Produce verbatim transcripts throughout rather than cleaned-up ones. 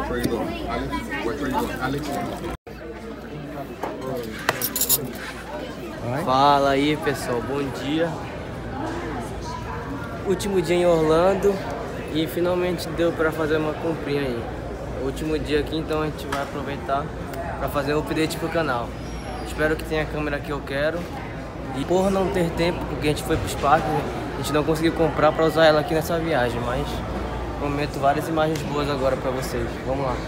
Which way you go? Alex? Which way you go? Alex? Fala aí, pessoal, bom dia. Último dia em Orlando e finalmente deu pra fazer uma comprinha aí. Último dia aqui, então a gente vai aproveitar pra fazer um update pro canal. Espero que tenha a câmera que eu quero. E por não ter tempo, porque a gente foi pros parques, a gente não conseguiu comprar pra usar ela aqui nessa viagem, mas prometo várias imagens boas agora pra vocês. Vamos lá.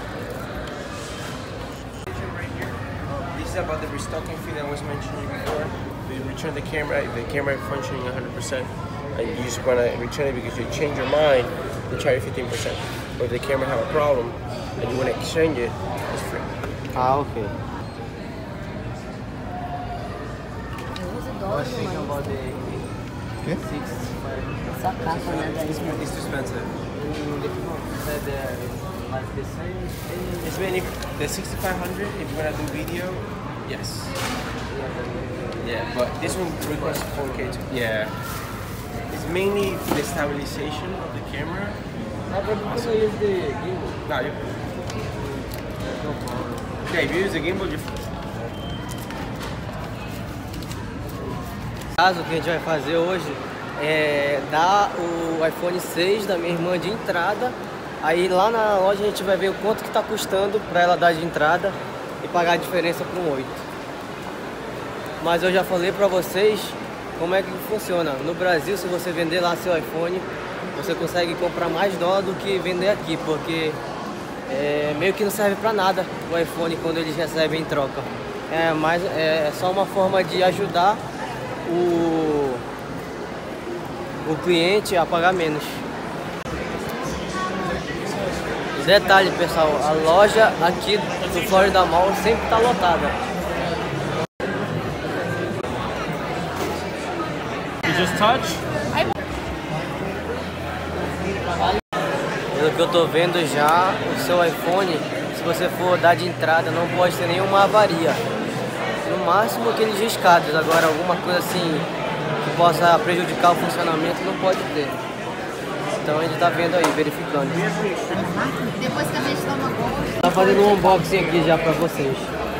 This is about the restocking fee that I was mentioning before. We return the camera, if the camera functioning one hundred percent, and you just want to return it because you change your mind, they charge you fifteen percent. Or if the camera have a problem and you want to exchange it, it's free. Ah, ok. What Think about the Yeah? sixty-five. Só capa, né? It's, it's too expensive. Said that like the same. It's mainly the sixty-five hundred if you want to do video, yes. Yeah, but this one requires four K too. Yeah. It's mainly the stabilization of the camera. I also use the gimbal. No, you yeah, if you use the gimbal, you're O caso que a gente vai fazer hoje é dar o iPhone seis da minha irmã de entrada. Aí lá na loja a gente vai ver o quanto que tá custando para ela dar de entrada e pagar a diferença com o oito. Mas eu já falei para vocês como é que funciona. No Brasil, se você vender lá seu iPhone, você consegue comprar mais dólar do que vender aqui, porque é, meio que não serve para nada o iPhone quando eles recebem em troca. É, mais, é só uma forma de ajudar o, o cliente a pagar menos. Detalhe, pessoal, a loja aqui do Florida Mall sempre está lotada. you just touch. Pelo que eu tô vendo já, o seu iPhone, se você for dar de entrada, não pode ter nenhuma avaria. No máximo aqueles riscados, agora alguma coisa assim que possa prejudicar o funcionamento não pode ter. Então a gente tá vendo aí, verificando. Depois que a gente toma gosto. Tá fazendo um unboxing aqui já pra vocês.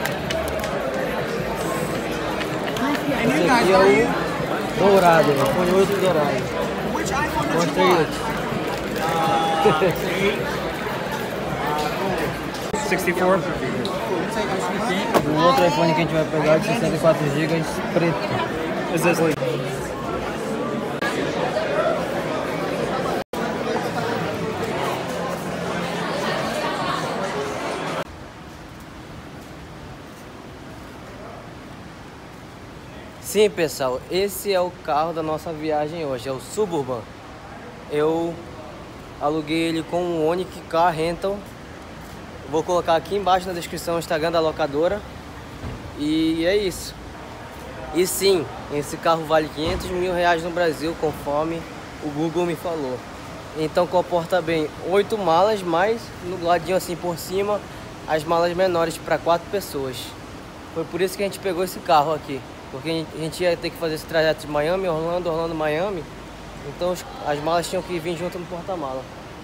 Esse aqui é o dourado, o iPhone oito dourado. Mostra aí. sixty four. O outro iPhone que a gente vai pegar de sessenta e quatro gigas preto. Is this like Sim, pessoal, esse é o carro da nossa viagem hoje, é o Suburban. Eu aluguei ele com o Onix Car Rental. Vou colocar aqui embaixo na descrição o Instagram da locadora. E é isso. E sim, esse carro vale quinhentos mil reais no Brasil, conforme o Google me falou. Então comporta bem oito malas, mais no ladinho assim por cima, as malas menores para quatro pessoas. Foi por isso que a gente pegou esse carro aqui. Porque a gente ia ter que fazer esse trajeto de Miami, Orlando, Orlando, Miami. Então as malas tinham que vir junto no porta-mala.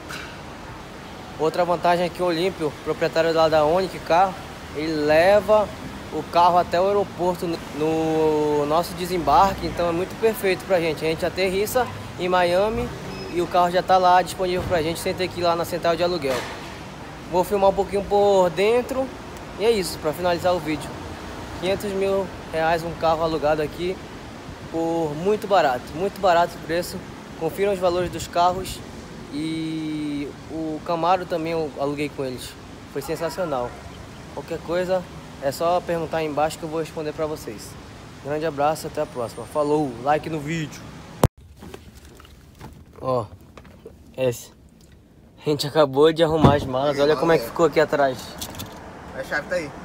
Outra vantagem é que o Olímpio, proprietário lá da Onix Car, ele leva o carro até o aeroporto no nosso desembarque. Então é muito perfeito pra gente. A gente aterrissa em Miami e o carro já tá lá disponível pra gente sem ter que ir lá na central de aluguel. Vou filmar um pouquinho por dentro e é isso, pra finalizar o vídeo. quinhentos mil reais um carro alugado aqui por muito barato, muito barato o preço. Confiram os valores dos carros e o Camaro também eu aluguei com eles. Foi sensacional. Qualquer coisa é só perguntar aí embaixo que eu vou responder pra vocês. Grande abraço, até a próxima. Falou, like no vídeo. Ó, esse. A gente acabou de arrumar as malas, olha como é que ficou aqui atrás. A chave tá aí.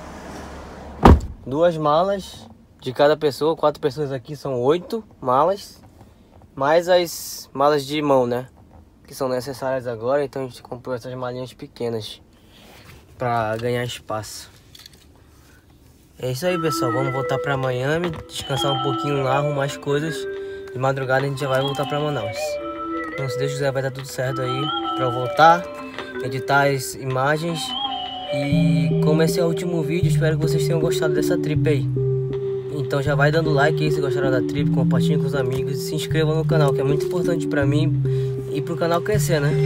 Duas malas de cada pessoa, quatro pessoas aqui, são oito malas. Mais as malas de mão, né? Que são necessárias agora, então a gente comprou essas malinhas pequenas pra ganhar espaço. É isso aí, pessoal, vamos voltar pra Miami, descansar um pouquinho lá, arrumar as coisas. De madrugada a gente já vai voltar pra Manaus. Então se Deus quiser vai dar tudo certo aí pra eu voltar editar as imagens. E como esse é o último vídeo, espero que vocês tenham gostado dessa trip aí. Então já vai dando like aí se gostaram da trip, compartilhem com os amigos e se inscrevam no canal, que é muito importante pra mim e pro canal crescer, né?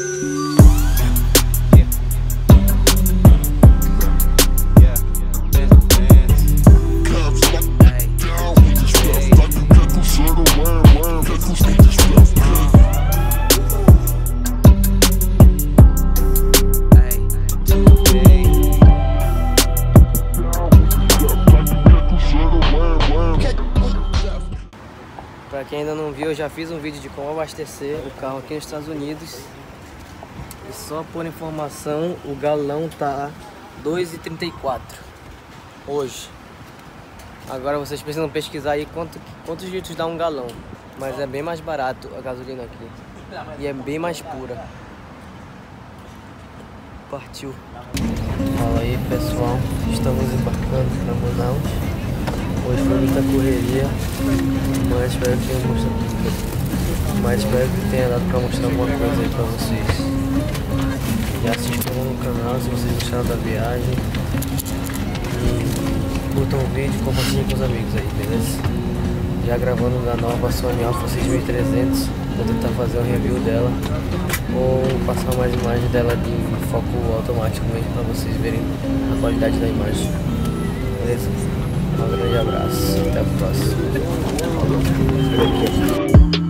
Pra quem ainda não viu, eu já fiz um vídeo de como abastecer o carro aqui nos Estados Unidos. E só por informação, o galão tá dois reais e trinta e quatro hoje. Agora vocês precisam pesquisar aí quanto, quantos litros dá um galão. Mas é bem mais barato a gasolina aqui. E é bem mais pura. Partiu. Fala aí, pessoal, estamos embarcando para Manaus. Hoje foi muita correria, mas espero que tenha mostrado, mas espero que tenha dado para mostrar alguma coisa aí para vocês. Já se inscrevam no canal se vocês gostaram da viagem. E curtam o vídeo e compartilhem com os amigos aí, beleza? Já gravando da nova Sony Alpha seis mil e trezentos, vou tentar fazer um review dela ou passar mais imagens dela de foco automático mesmo para vocês verem a qualidade da imagem, beleza? Um grande abraço, até o próximo.